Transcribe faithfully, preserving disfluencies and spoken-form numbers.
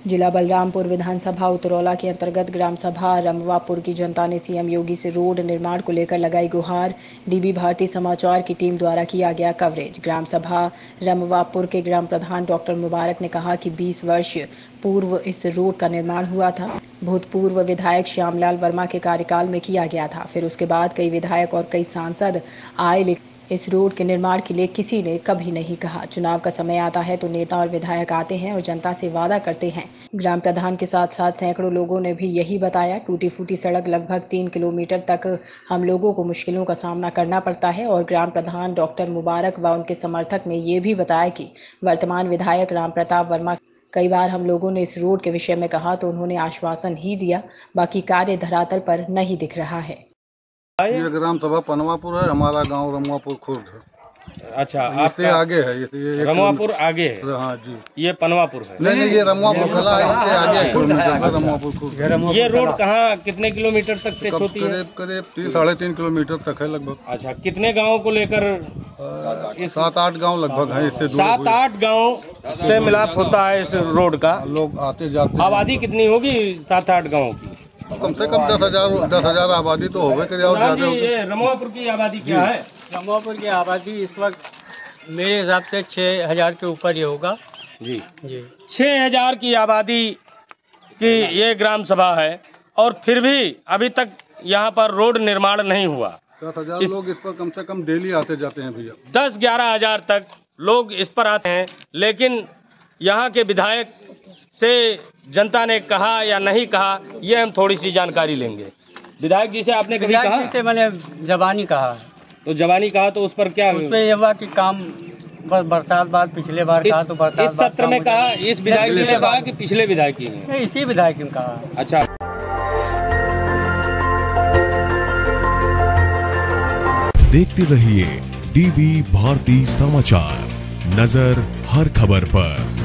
जिला बलरामपुर विधानसभा उतरौला के अंतर्गत ग्राम सभा रमवापुर की जनता ने सीएम योगी से रोड निर्माण को लेकर लगाई गुहार। डीबी भारती समाचार की टीम द्वारा किया गया कवरेज। ग्राम सभा रमवापुर के ग्राम प्रधान डॉक्टर मुबारक ने कहा कि बीस वर्ष पूर्व इस रोड का निर्माण हुआ था। भूतपूर्व विधायक श्यामलाल वर्मा के कार्यकाल में किया गया था। फिर उसके बाद कई विधायक और कई सांसद आए, इस रोड के निर्माण के लिए किसी ने कभी नहीं कहा। चुनाव का समय आता है तो नेता और विधायक आते हैं और जनता से वादा करते हैं। ग्राम प्रधान के साथ साथ सैकड़ों लोगों ने भी यही बताया। टूटी फूटी सड़क लगभग तीन किलोमीटर तक हम लोगों को मुश्किलों का सामना करना पड़ता है। और ग्राम प्रधान डॉक्टर मुबारक व उनके समर्थक ने ये भी बताया कि वर्तमान विधायक राम प्रताप वर्मा, कई बार हम लोगों ने इस रोड के विषय में कहा तो उन्होंने आश्वासन ही दिया, बाकी कार्य धरातल पर नहीं दिख रहा है। ये ग्राम सभा पनवापुर है, हमारा गांव रमवापुर खुर्द है। अच्छा, आपसे आगे है ये, ये रमवापुर आगे है। हाँ जी, ये पनवापुर है। नहीं नहीं, ये रमवापुर कला है, इससे आगे किलोमीटर रमवापुर खुर्द। ये रोड कहाँ कितने किलोमीटर तक टच होती है? करीब करीब तीन साढ़े तीन किलोमीटर तक है लगभग। अच्छा, कितने गाँव को लेकर? सात आठ गाँव लगभग है इससे। सात आठ गाँव से मिलाप होता है इस रोड का। लोग आते जाते। आबादी कितनी होगी सात आठ गाँव की? कम से कम दस हजार दस हजार आबादी तो होगा। ये रमवापुर की आबादी क्या है? रमवापुर की आबादी इस वक्त मेरे हिसाब से छः हजार के ऊपर ही होगा। जी जी, छः हजार की आबादी की ये ग्राम सभा है और फिर भी अभी तक यहाँ पर रोड निर्माण नहीं हुआ। दस हजार लोग इस पर कम से कम डेली आते जाते हैं भैया। दस ग्यारह हजार तक लोग इस पर आते हैं, लेकिन यहाँ के विधायक से जनता ने कहा या नहीं कहा, ये हम थोड़ी सी जानकारी लेंगे। विधायक जी से आपने कभी कहा? विधायक जी से मैंने जबानी कहा। तो जबानी कहा तो उस पर क्या? उस पे ये हुआ कि काम बस बरसात बाद पिछले बार कहा तो बरसात इस सत्र में कहा, इस विधायक जी ने कहा कि पिछले विधायक जी ने? इसी विधायक ने कहा। अच्छा, देखते रहिए डीबी भारती समाचार, नजर हर खबर पर।